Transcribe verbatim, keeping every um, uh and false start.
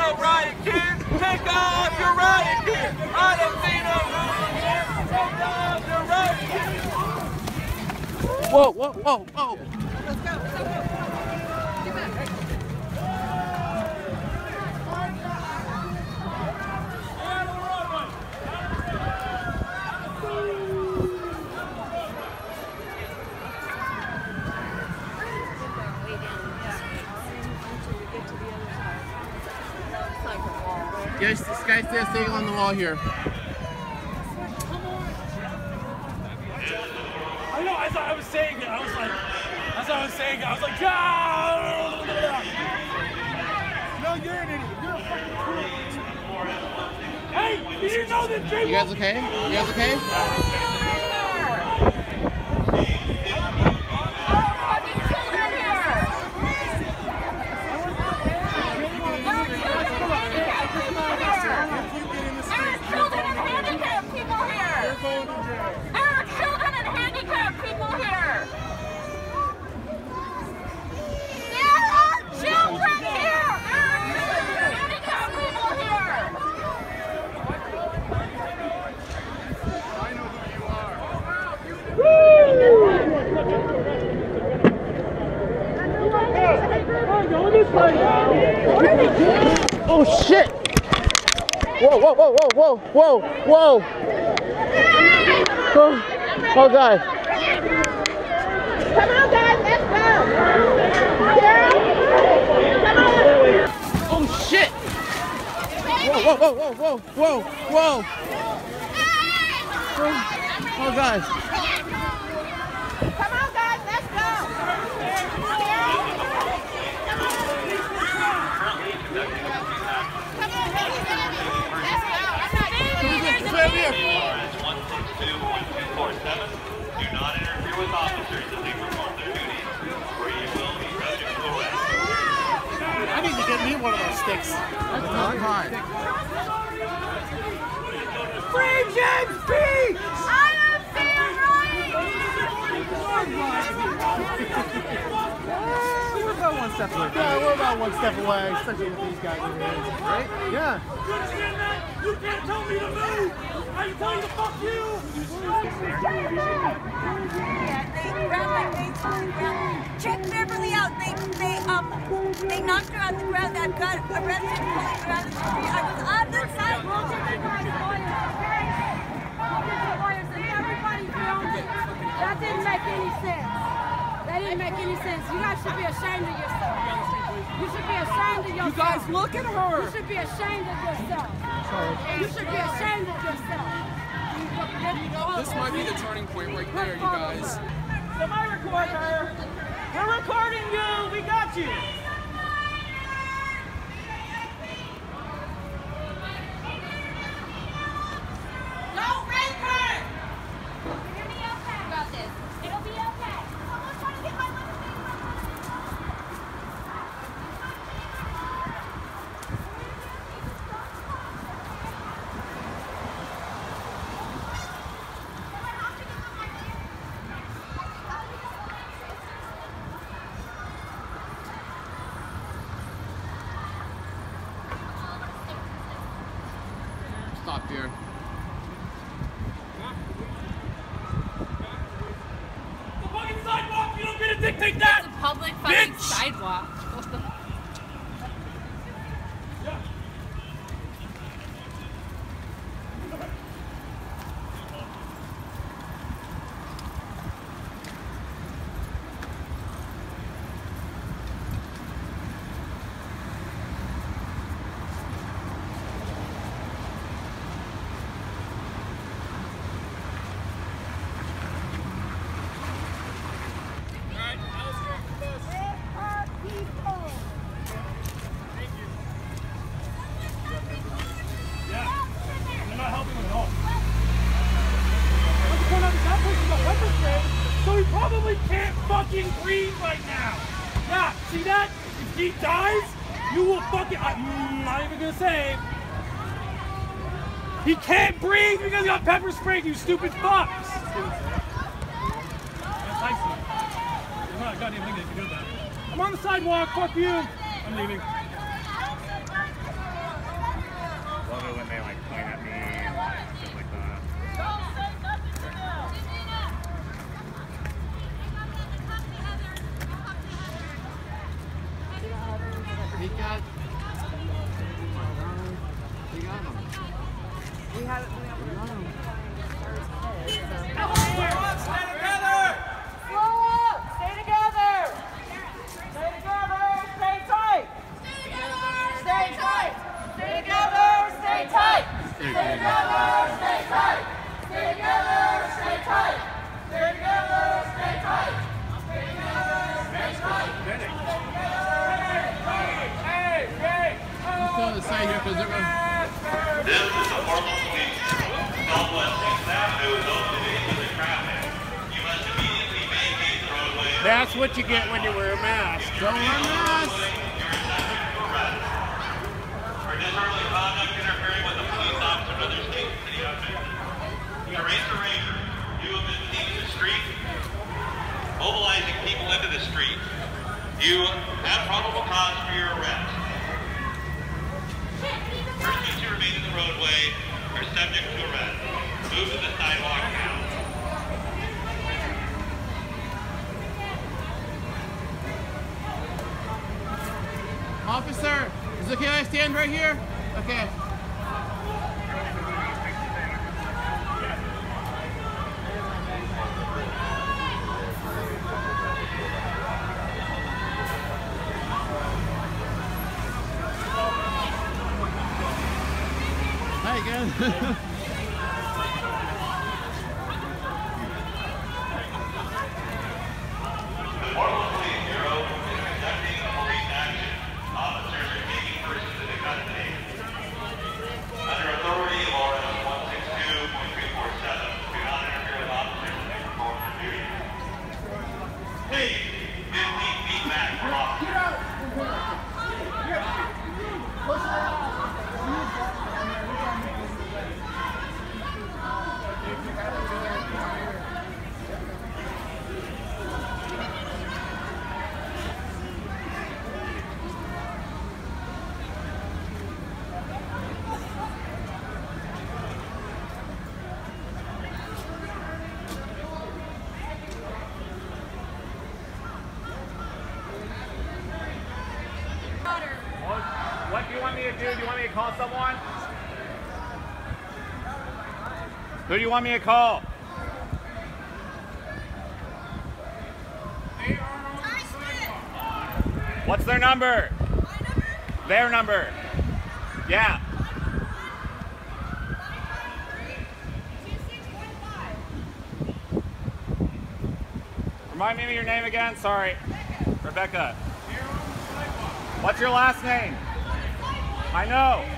no riot gear. Take off your riot gear. I don't see no riot gear. Take off your riot gear. Whoa, whoa, whoa, whoa. Let's go. Let's go. Get back. Guys, this guy's still staying on the wall here. I know, as I was saying it, I was like, as I was saying it, I was like, ah! No, you're an idiot. You're a fucking fool. Hey, did you know that Jay? You guys okay? You guys okay? Oh shit! Whoa, whoa, whoa, whoa, whoa, whoa, whoa! Oh, oh God! Come on, guys, let's go! Girl, come on! Oh shit! Whoa, whoa, whoa, whoa, whoa, whoa, whoa! Oh, oh God! Come on, guys, let's go! Do not interfere with officers as they perform their duties, or you will be subject to arrest. I need to get me one of those sticks. That's not hot. Free James B! I am Sam We're about one step away. Yeah, we're about one step away, especially with these guys in here. Right? Yeah. You can't tell me to move! I can tell you to fuck you! Check Beverly out. They they um they knocked her on the ground. I got arrested pulling her out of the street. I was on the sidewalk. That didn't make any sense. That didn't make any sense. You guys should be ashamed of yourself. You should be ashamed of yourself. You guys, look at her. You should be ashamed of yourself. You should be ashamed of yourself. This might be the turning point right there, you guys. Somebody record her. We're recording you. We got you. Don't rape her! You're gonna be okay about this. It'll be okay. Someone's trying to get my money. Stop here. The fucking sidewalk. You don't get to dictate that. It's a public fucking Bitch. sidewalk. So he probably can't fucking breathe right now. Yeah, see that? If he dies, you will fucking. I'm not even gonna say. He can't breathe because he got pepper sprayed, you stupid fucks. That's icy. There's not a goddamn thing that can do that. I'm on the sidewalk. Fuck you. I'm leaving. He got. He got him. We haven't been able to run him. Stay together! Slow up! Stay together! Stay together! Stay tight! Stay tight! Stay together! Stay tight! Stay together! Stay tight! Stay together! Stay tight! Stay together! Stay tight! Stay together! Stay tight! Hey, hey! What's going to say here? Because they're going. This is the Portland Police. Southwest sixth Avenue is open to the traffic. You must immediately vacate the roadway. That's what you get when you wear a mask. Don't wear a mask. You're subject to arrest. For disorderly conduct interfering with a police officer or other state and city officials. To race the ranger, you have been seen in the street, mobilizing people into the street. You have probable cause for your arrest. Persons who remain in the roadway are subject to arrest. Move to the sidewalk now. Officer, is it okay I stand right here? Okay. Hi again. Portland Police Bureau is conducting a police action. Officers are taking persons into custody. Under authority of R S one sixty-two point three four seven, do not interfere with officers as they perform their duties. Please, fifteen feet back from officers. What do you want me to do? Do you want me to call someone? Who do you want me to call? What's their number? Their number. Yeah. Remind me of your name again. Sorry. Rebecca. What's your last name? I know.